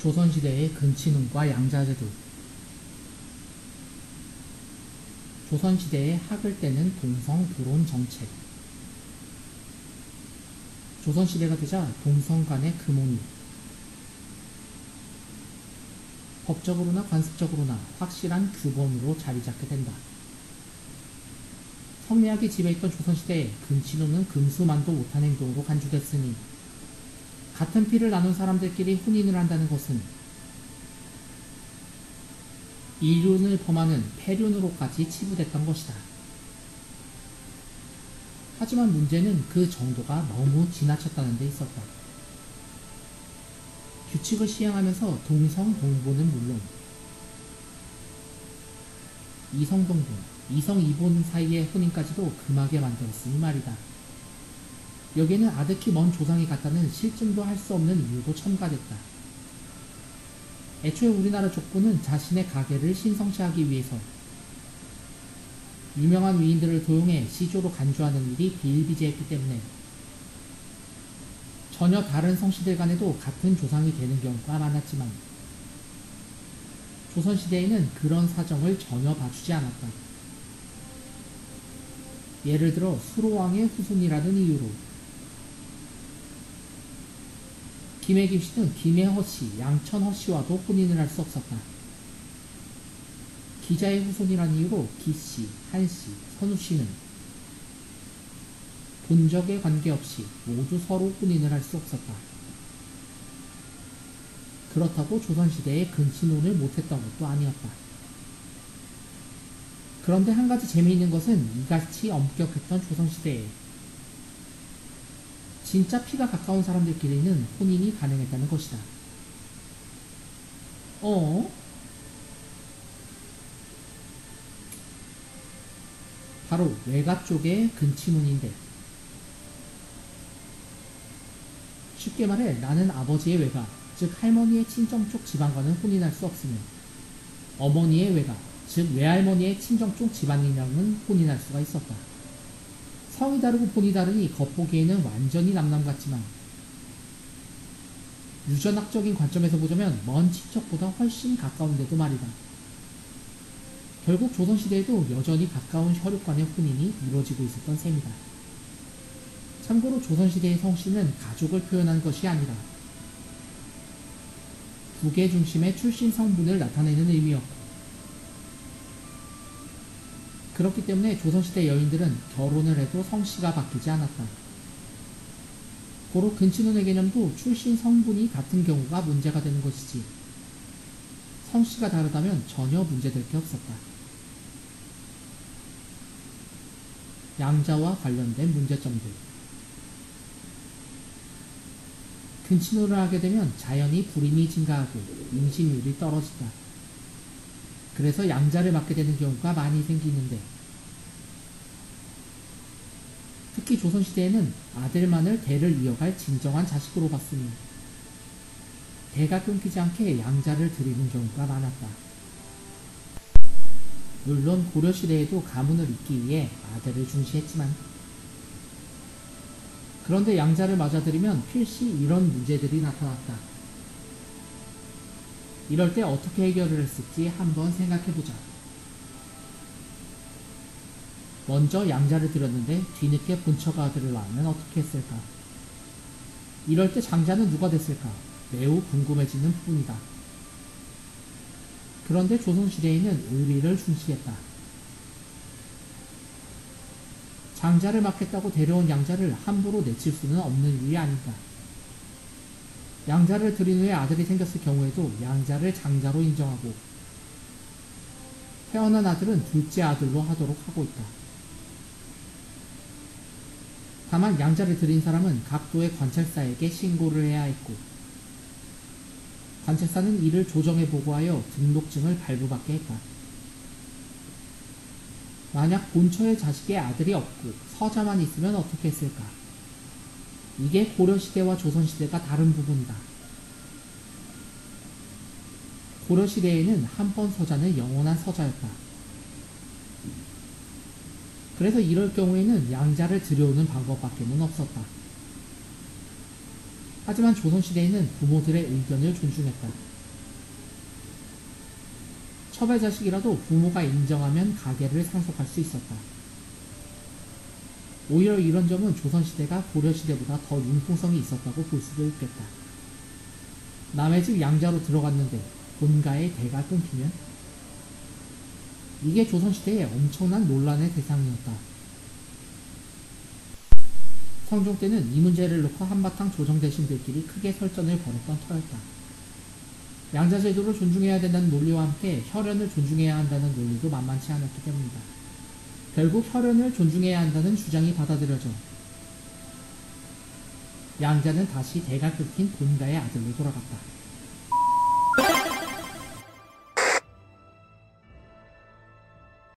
조선시대의 근친혼과 양자제도. 조선시대의 학을 떼는 동성 불혼 정책. 조선시대가 되자 동성 간의 금혼이 법적으로나 관습적으로나 확실한 규범으로 자리잡게 된다. 성리학이 지배했던 조선시대에 근친혼은 금수만도 못한 행동으로 간주됐으니 같은 피를 나눈 사람들끼리 혼인을 한다는 것은 이륜을 범하는 폐륜으로까지 치부됐던 것이다. 하지만 문제는 그 정도가 너무 지나쳤다는 데 있었다. 규칙을 시행하면서 동성동본은 물론 이성동본, 이성이본 사이의 혼인까지도 금하게 만들었으니 말이다. 여기에는 아득히 먼 조상이 같다는 실증도 할 수 없는 이유도 첨가됐다. 애초에 우리나라 족보는 자신의 가계를 신성시하기 위해서 유명한 위인들을 도용해 시조로 간주하는 일이 비일비재했기 때문에 전혀 다른 성씨들 간에도 같은 조상이 되는 경우가 많았지만 조선시대에는 그런 사정을 전혀 봐주지 않았다. 예를 들어 수로왕의 후손이라는 이유로 김해 김씨는 김해 허씨, 양천 허씨와도 혼인을 할 수 없었다. 기자의 후손이라는 이유로 기씨, 한씨, 선우씨는 본적에 관계없이 모두 서로 혼인을 할 수 없었다. 그렇다고 조선시대에 근친혼을 못했던 것도 아니었다. 그런데 한 가지 재미있는 것은 이같이 엄격했던 조선시대에 진짜 피가 가까운 사람들끼리는 혼인이 가능했다는 것이다. 바로 외가 쪽의 근친혼인데, 쉽게 말해 나는 아버지의 외가, 즉 할머니의 친정 쪽 집안과는 혼인할 수 없으며 어머니의 외가, 즉 외할머니의 친정 쪽 집안이랑은 혼인할 수가 있었다. 성이 다르고 본이 다르니 겉보기에는 완전히 남남 같지만 유전학적인 관점에서 보자면 먼 친척보다 훨씬 가까운데도 말이다. 결국 조선시대에도 여전히 가까운 혈육 간의 혼인이 이루어지고 있었던 셈이다. 참고로 조선시대의 성씨는 가족을 표현한 것이 아니라 부계 중심의 출신 성분을 나타내는 의미였고, 그렇기 때문에 조선시대 여인들은 결혼을 해도 성씨가 바뀌지 않았다. 고로 근친혼의 개념도 출신 성분이 같은 경우가 문제가 되는 것이지 성씨가 다르다면 전혀 문제될 게 없었다. 양자와 관련된 문제점들. 근친혼을 하게 되면 자연히 불임이 증가하고 임신율이 떨어진다. 그래서 양자를 맞게 되는 경우가 많이 생기는데, 특히 조선시대에는 아들만을 대를 이어갈 진정한 자식으로 봤으니 대가 끊기지 않게 양자를 드리는 경우가 많았다. 물론 고려시대에도 가문을 잇기 위해 아들을 중시했지만, 그런데 양자를 맞아들이면 필시 이런 문제들이 나타났다. 이럴 때 어떻게 해결을 했을지 한번 생각해보자. 먼저 양자를 들였는데 뒤늦게 본처가 아들을 낳으면 어떻게 했을까? 이럴 때 장자는 누가 됐을까? 매우 궁금해지는 부분이다. 그런데 조선시대에는 의리를 중시했다. 장자를 맡겠다고 데려온 양자를 함부로 내칠 수는 없는 일이 아닌가. 양자를 들인 후에 아들이 생겼을 경우에도 양자를 장자로 인정하고 태어난 아들은 둘째 아들로 하도록 하고 있다. 다만 양자를 들인 사람은 각도의 관찰사에게 신고를 해야 했고, 관찰사는 이를 조정에 보고하여 등록증을 발부받게 했다. 만약 본처의 자식의 아들이 없고 서자만 있으면 어떻게 했을까? 이게 고려시대와 조선시대가 다른 부분이다. 고려시대에는 한 번 서자는 영원한 서자였다. 그래서 이럴 경우에는 양자를 들여오는 방법밖에는 없었다. 하지만 조선시대에는 부모들의 의견을 존중했다. 첩의 자식이라도 부모가 인정하면 가계를 상속할 수 있었다. 오히려 이런 점은 조선시대가 고려시대보다 더 융통성이 있었다고 볼 수도 있겠다. 남의 집 양자로 들어갔는데 본가의 대가 끊기면? 이게 조선시대의 엄청난 논란의 대상이었다. 성종 때는 이 문제를 놓고 한바탕 조정대신들끼리 크게 설전을 벌였던 터였다. 양자제도를 존중해야 된다는 논리와 함께 혈연을 존중해야 한다는 논리도 만만치 않았기 때문이다. 결국 혈연을 존중해야 한다는 주장이 받아들여져 양자는 다시 대가 끊긴 본가의 아들로 돌아갔다.